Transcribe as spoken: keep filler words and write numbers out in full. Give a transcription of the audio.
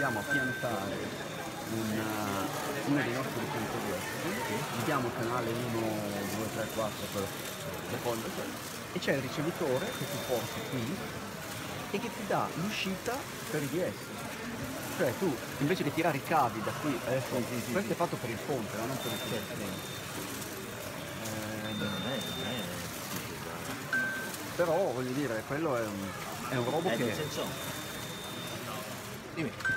andiamo a piantare una, uno dei nostri punti U S B, gli diamo il canale uno, due, tre, quattro per secondo, e c'è il ricevitore che tu porti qui e che ti dà l'uscita per i D S. Cioè tu invece di tirare i cavi da qui, adesso Sì, sì, sì, questo sì. è fatto per il ponte, no? Non per il Certo. eh, Beh, non è, non è difficile. però voglio dire, quello è un, è un robo Eh, che nel senso, dimmi.